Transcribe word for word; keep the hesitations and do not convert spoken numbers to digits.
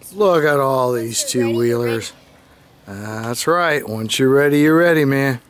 Look at all these two-wheelers. That's right. Once you're ready, you're ready, man.